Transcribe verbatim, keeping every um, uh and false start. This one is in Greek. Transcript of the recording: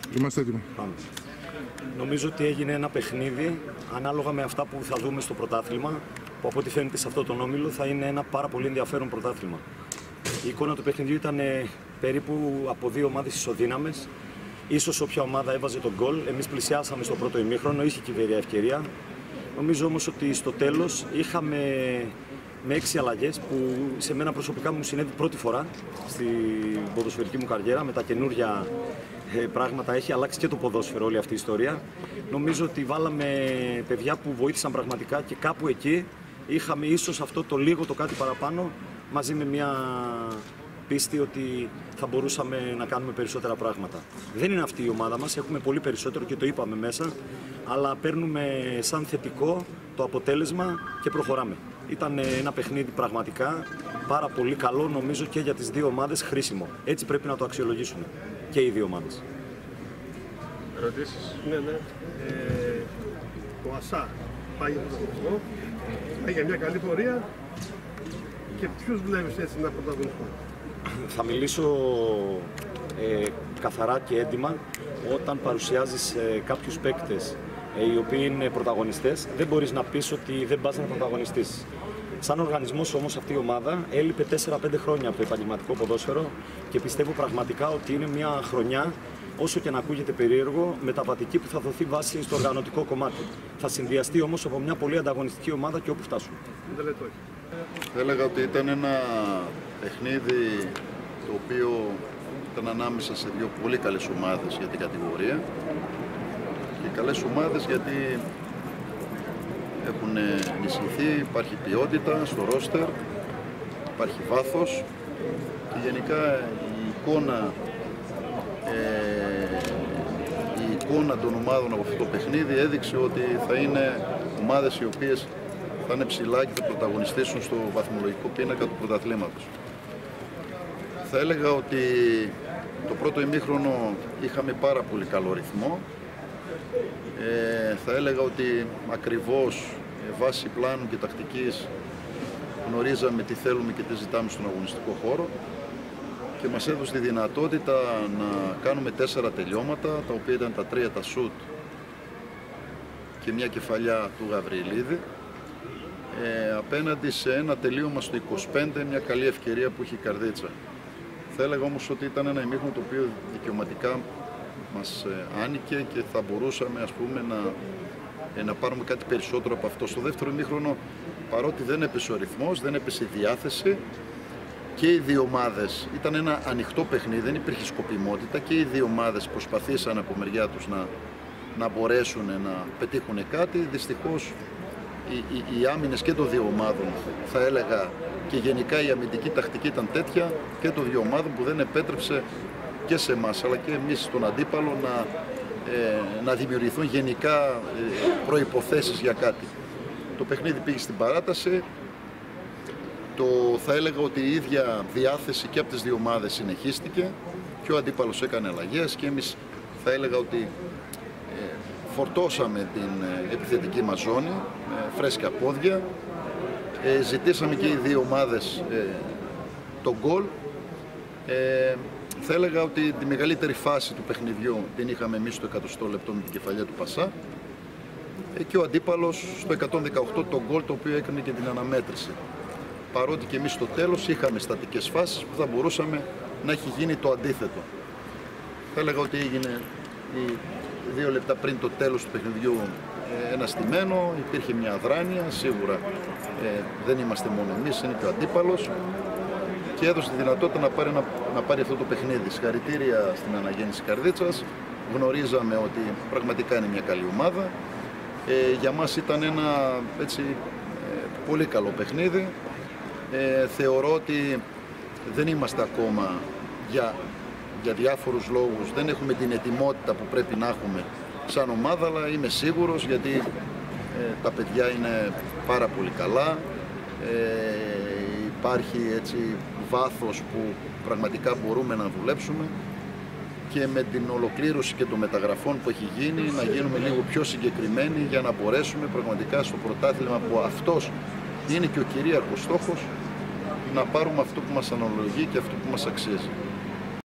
Είμαστε έτοιμοι. Πάμε. Νομίζω ότι έγινε ένα παιχνίδι ανάλογα με αυτά που θα δούμε στο πρωτάθλημα, που από ό,τι φαίνεται σε αυτό τον όμιλο θα είναι ένα πάρα πολύ ενδιαφέρον πρωτάθλημα. Η εικόνα του παιχνιδιού ήταν περίπου από δύο ομάδες ισοδύναμες. Ίσως όποια ομάδα έβαζε τον γκολ. Εμείς πλησιάσαμε στο πρώτο ημίχρονο, είχε και η Βερία ευκαιρία. Νομίζω όμως ότι στο τέλος είχαμε με έξι αλλαγές που σε μένα προσωπικά μου συνέβη πρώτη φορά στην ποδοσφαιρική μου καριέρα. Με τα καινούρια πράγματα έχει αλλάξει και το ποδόσφαιρο όλη αυτή η ιστορία. Νομίζω ότι βάλαμε παιδιά που βοήθησαν πραγματικά και κάπου εκεί είχαμε ίσως αυτό το λίγο, το κάτι παραπάνω, μαζί με μια πίστη ότι θα μπορούσαμε να κάνουμε περισσότερα πράγματα. Δεν είναι αυτή η ομάδα μας, έχουμε πολύ περισσότερο και το είπαμε μέσα, αλλά παίρνουμε σαν θετικό το αποτέλεσμα και προχωράμε. Ήταν ένα παιχνίδι πραγματικά πάρα πολύ καλό, νομίζω και για τις δύο ομάδες χρήσιμο. Έτσι πρέπει να το αξιολογήσουμε και οι δύο ομάδες. Ερωτήσεις? Ναι, ναι. Ε, το ΑΣΑ πάει για τον πρωταθλητισμό, πάει για μια καλή πορεία και ποιους βλέπεις έτσι να πρωταγωνιστούν? Θα μιλήσω ε, καθαρά και έντιμα. Όταν παρουσιάζεις ε, κάποιους παίκτες ε, οι οποίοι είναι πρωταγωνιστές, δεν μπορείς να πεις ότι δεν πας να πρωταγωνιστείς. Σαν οργανισμός όμως αυτή η ομάδα έλειπε τέσσερα πέντε χρόνια από το επαγγελματικό ποδόσφαιρο και πιστεύω πραγματικά ότι είναι μια χρονιά, όσο και να ακούγεται περίεργο, μεταβατική που θα δοθεί βάση στο οργανωτικό κομμάτι. Θα συνδυαστεί όμως από μια πολύ ανταγωνιστική ομάδα και όπου φτάσουμε. Δεν λέτε όχι. Θα έλεγα ότι ήταν ένα παιχνίδι το οποίο ήταν ανάμεσα σε δύο πολύ καλές ομάδες για την κατηγορία και καλές ομάδες γιατί έχουν ενισχυθεί, υπάρχει ποιότητα στο ρόστερ, υπάρχει βάθος και γενικά η εικόνα, ε, η εικόνα των ομάδων από αυτό το παιχνίδι έδειξε ότι θα είναι ομάδες οι οποίες θα είναι ψηλά και θα πρωταγωνιστήσουν στο βαθμολογικό πίνακα του πρωταθλήματος. Θα έλεγα ότι το πρώτο ημίχρονο είχαμε πάρα πολύ καλό ρυθμό. Ε, θα έλεγα ότι ακριβώς βάσει πλάνου και τακτικής γνωρίζαμε τι θέλουμε και τι ζητάμε στον αγωνιστικό χώρο και μας έδωσε τη δυνατότητα να κάνουμε τέσσερα τελειώματα, τα οποία ήταν τα τρία τα σουτ και μια κεφαλιά του Γαβριλίδη. Ε, απέναντι σε ένα τελείωμα στο είκοσι πέντε, μια καλή ευκαιρία που είχε η Καρδίτσα. Θα έλεγα όμως ότι ήταν ένα ημίχρονο το οποίο δικαιωματικά μας ε, άνοικε και θα μπορούσαμε ας πούμε να, ε, να πάρουμε κάτι περισσότερο από αυτό. Στο δεύτερο ημίχρονο, παρότι δεν έπεσε ο ρυθμός, δεν έπεσε η διάθεση και οι δύο ομάδες, ήταν ένα ανοιχτό παιχνίδι, δεν υπήρχε σκοπιμότητα και οι δύο ομάδες προσπαθήσαν από μεριά τους να, να μπορέσουν να πετύχουν κάτι. Δυστυχώς Οι, οι, οι άμυνες και των δύο ομάδων, θα έλεγα, και γενικά η αμυντική τακτική ήταν τέτοια και των δύο ομάδων που δεν επέτρεψε και σε εμάς αλλά και εμείς στον αντίπαλο να, ε, να δημιουργηθούν γενικά ε, προϋποθέσεις για κάτι. Το παιχνίδι πήγε στην παράταση. Το, θα έλεγα ότι η ίδια διάθεση και από τις δύο ομάδες συνεχίστηκε και ο αντίπαλος έκανε αλλαγές και εμείς θα έλεγα ότι φορτώσαμε την επιθετική μας ζώνη με φρέσκια πόδια. Ε, ζητήσαμε και οι δύο ομάδες ε, τον γκολ. Ε, θα έλεγα ότι τη μεγαλύτερη φάση του παιχνιδιού την είχαμε εμείς στο εκατοστό λεπτό με την κεφαλιά του Πασά ε, και ο αντίπαλος στο εκατόν δεκαοκτώ τον γκολ το οποίο έκανε και την αναμέτρηση. Παρότι και εμείς στο τέλος είχαμε στατικές φάσεις που θα μπορούσαμε να έχει γίνει το αντίθετο. Θα έλεγα ότι έγινε η δύο λεπτά πριν το τέλος του παιχνιδιού ένα στημένο, υπήρχε μια αδράνεια, σίγουρα ε, δεν είμαστε μόνο εμείς, είναι και ο αντίπαλος και έδωσε τη δυνατότητα να πάρει, να, να πάρει αυτό το παιχνίδι. Συγχαρητήρια στην αναγέννηση Καρδίτσας, γνωρίζαμε ότι πραγματικά είναι μια καλή ομάδα. Ε, για μας ήταν ένα έτσι, ε, πολύ καλό παιχνίδι. Ε, θεωρώ ότι δεν είμαστε ακόμα για για διάφορους λόγους, δεν έχουμε την ετοιμότητα που πρέπει να έχουμε σαν ομάδα, αλλά είμαι σίγουρος γιατί ε, τα παιδιά είναι πάρα πολύ καλά, ε, υπάρχει έτσι βάθος που πραγματικά μπορούμε να δουλέψουμε και με την ολοκλήρωση και των μεταγραφών που έχει γίνει να γίνουμε λίγο πιο συγκεκριμένοι για να μπορέσουμε πραγματικά στο πρωτάθλημα που αυτός είναι και ο κυρίαρχος στόχος να πάρουμε αυτό που μας αναλογεί και αυτό που μας αξίζει.